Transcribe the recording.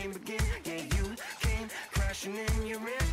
game begin. Yeah, you came crashing in, you're in.